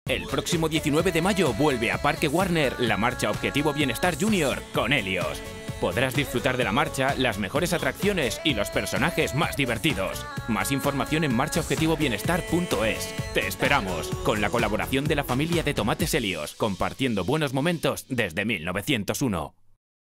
El próximo 19 de mayo vuelve a Parque Warner la marcha Objetivo Bienestar Junior con Helios. Podrás disfrutar de la marcha, las mejores atracciones y los personajes más divertidos. Más información en marchaobjetivobienestar.es. Te esperamos, con la colaboración de la familia de Tomates Helios, compartiendo buenos momentos desde 1901.